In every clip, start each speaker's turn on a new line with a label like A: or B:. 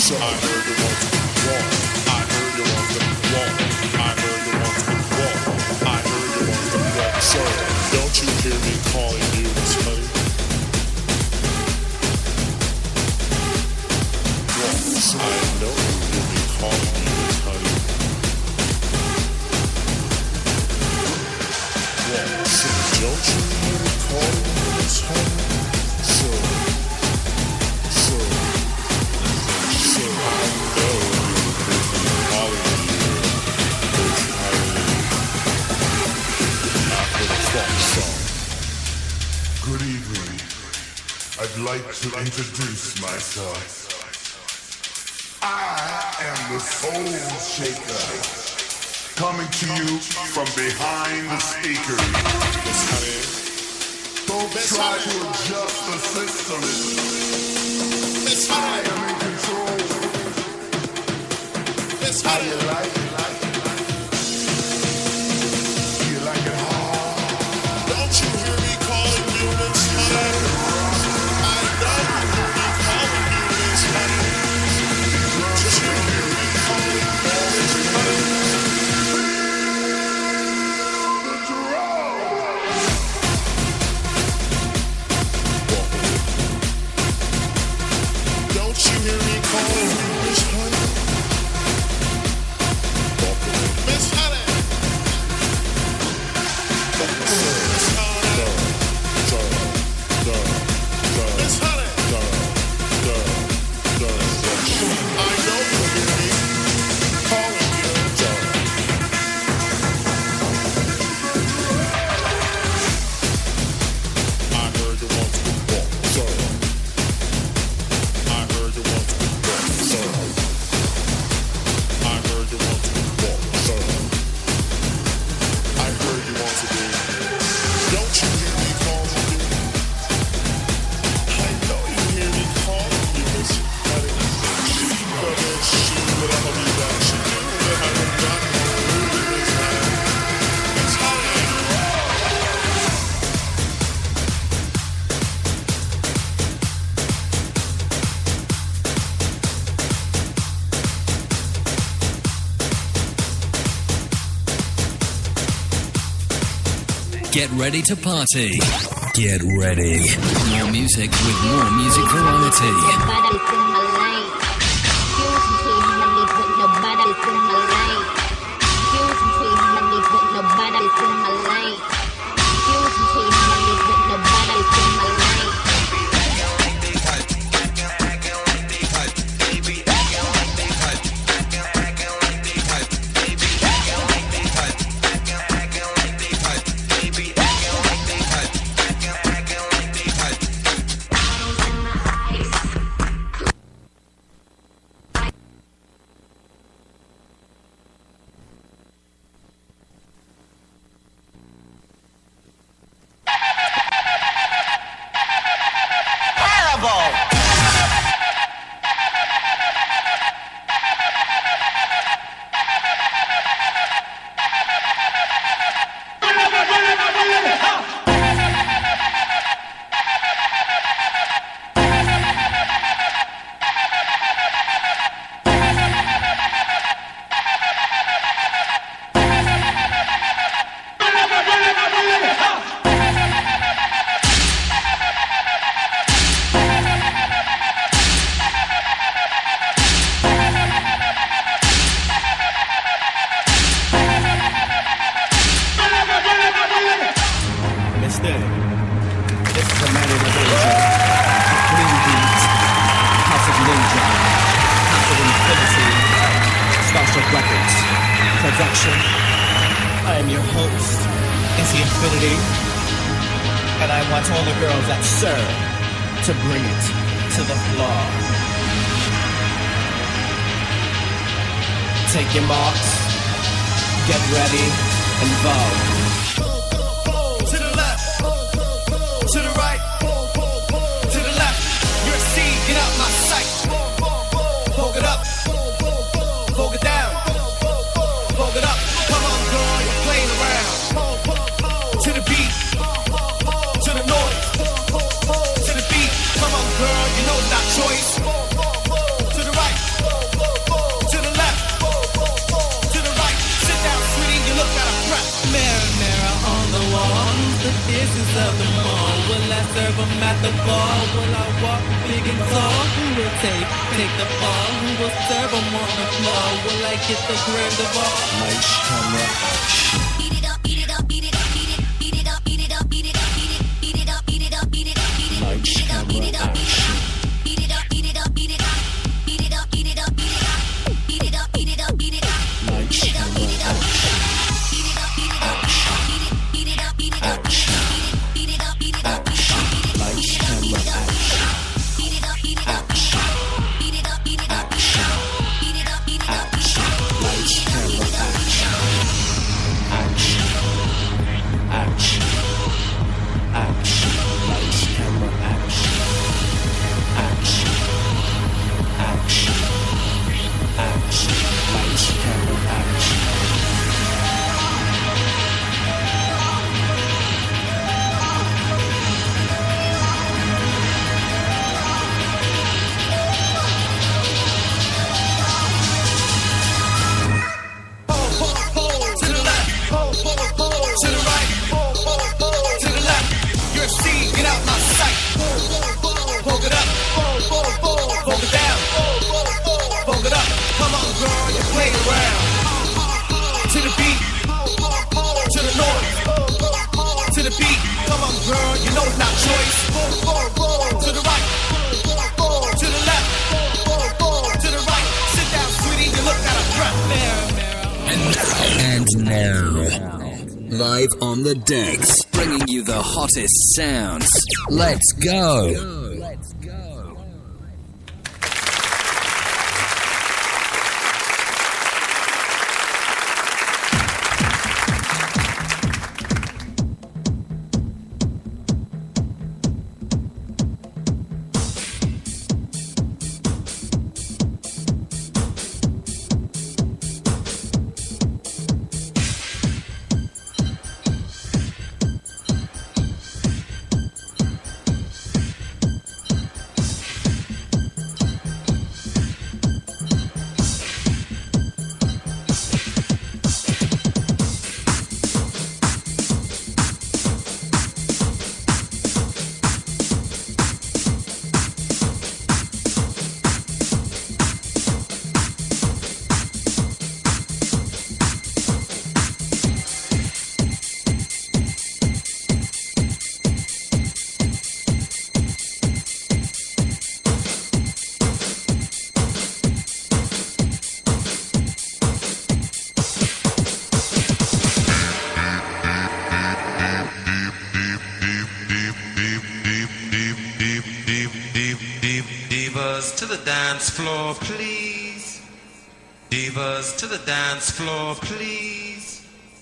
A: Introduce myself. I am the Soul Shaker, coming to you from behind the speakers. Don't try to adjust the system. I am in control. How do you like it? Do you like it hard? Don't you hear me calling units?
B: Get ready to party. Get ready. More music with more music variety.
C: the ball? Will I walk big and tall? Who will take the ball? Who will serve them on the floor? Will I get the grand of all?
B: Lights, camera, action.
D: Beat it up, beat it up, beat it up, beat it, beat it up, beat it up, beat it up, beat it, beat it up, beat it up, beat it up, beat it,
B: Lights,
D: beat it up, beat it
B: camera,
D: up, beat it up, beat it up, beat it up, beat it up, beat it up, beat it up, beat it up, beat it up, beat it up,
B: Lights,
D: beat it up, beat it
B: camera,
D: up,
B: action.
D: beat it up, beat it up, beat it up, beat it up,
B: Action.
D: beat it up, beat it up,
B: Action. Lights, camera, action.
D: beat it up, beat it up,
B: Action.
D: beat it up, beat it up,
B: Action.
D: beat it up, beat it up,
B: Action. Lights, camera, action. Action. Action. Action. Lights, camera, action. Action. Action. Action. Lights, camera, action.
C: To the left, to the right, to the left. You're a seed, get out my sight. Poke it up, poke it down, poke it up. Come on, girl, you play around. To the beat, to the north, to the beat. Come on, girl, you know it's not choice. To the right, to the left, to the right. Sit down, sweetie, you look out of breath.
B: And now, live on the decks, bringing you the hottest sounds. Let's go.
E: Divas to the dance floor, please. Divas to the dance floor, please.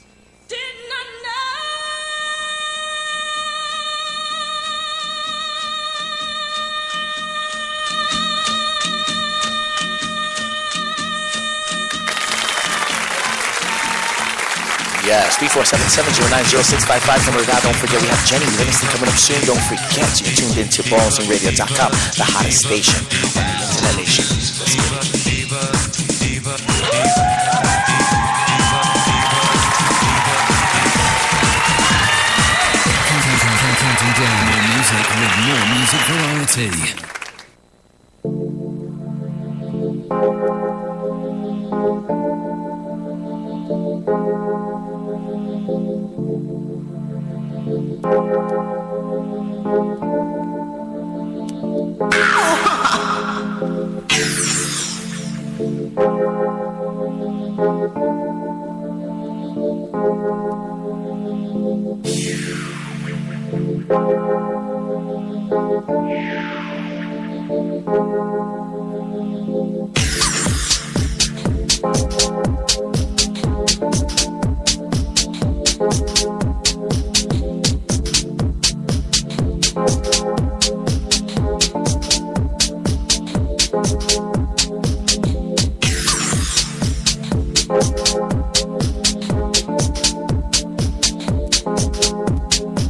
F: Yes, 347-709-0655 number dial. Don't forget we have Jenny Livingston coming up soon. Don't forget you're tuned into ballsonradio.com, the hottest station on the internet nation. Let's get it.
B: Counting down more music with more music variety.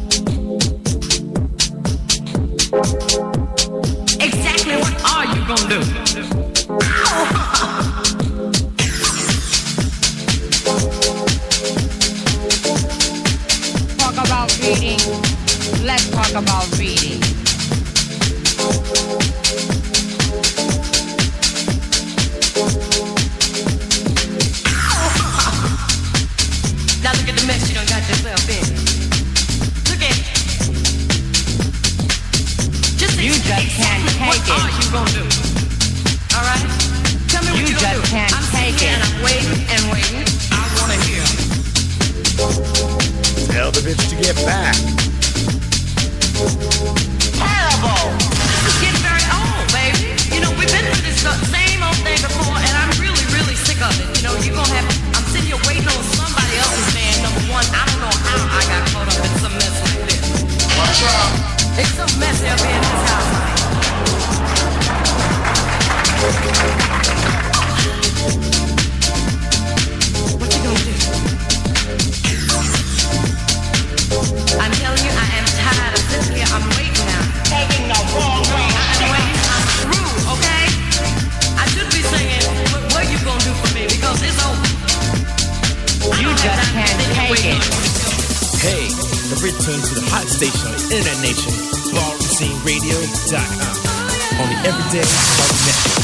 G: Exactly what are you gonna do? salvage to get back.
H: Terrible! This is getting very old, baby. You know, we've been through this same old thing before, and I'm really, really sick of it. You know, you're gonna have, I'm sitting here waiting on somebody else's man. Number one, I don't know how I got caught up in some mess like this.
A: Watch out.
H: It's so messy up here in this house. What you gonna do? I'm telling you, I am tired of sitting here. I'm waiting now.
C: Taking the wrong way.
H: I'm waiting. I'm through, okay? I should be saying, what you gonna do for me? Because it's over.
C: You just can't take it.
G: Hey, the return to the hot station on the Internet Nation, BallroomSceneRadio.com. On the Everyday Party Network.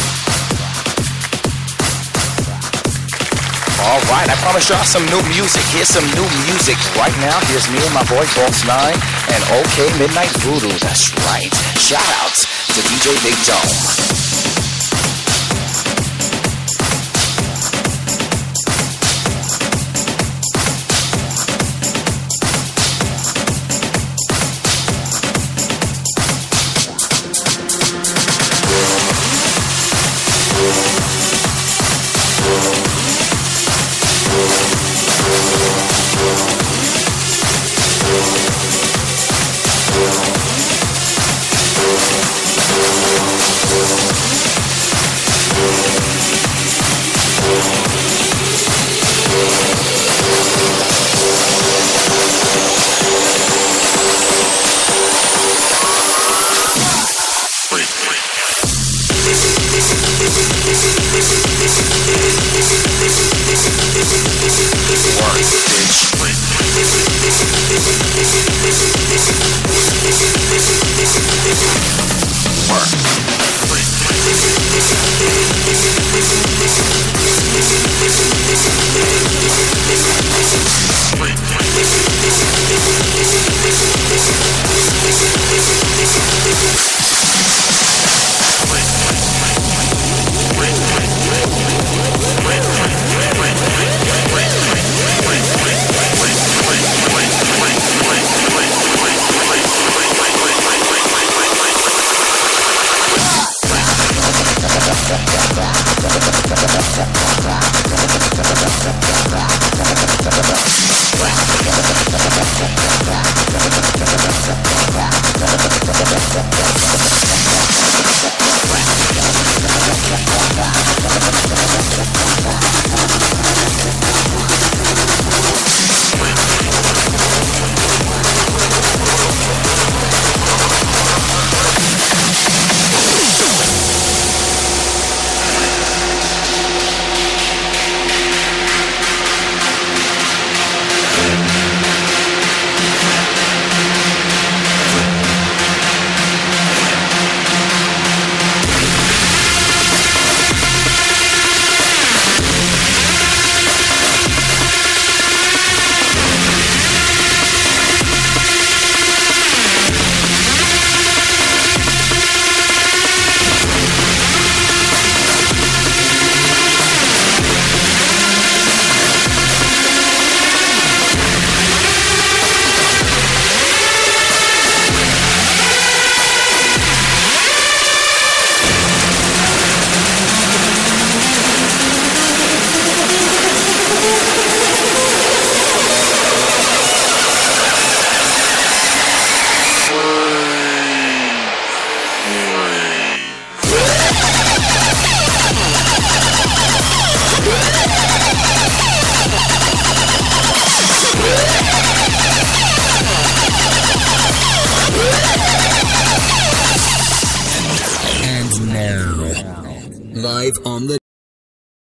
F: All right, I promised y'all some new music. Here's some new music right now. Here's me and my boy Boss 9 and OK Midnight Voodoo. That's right. Shout outs to DJ Big Dome.
B: Live on the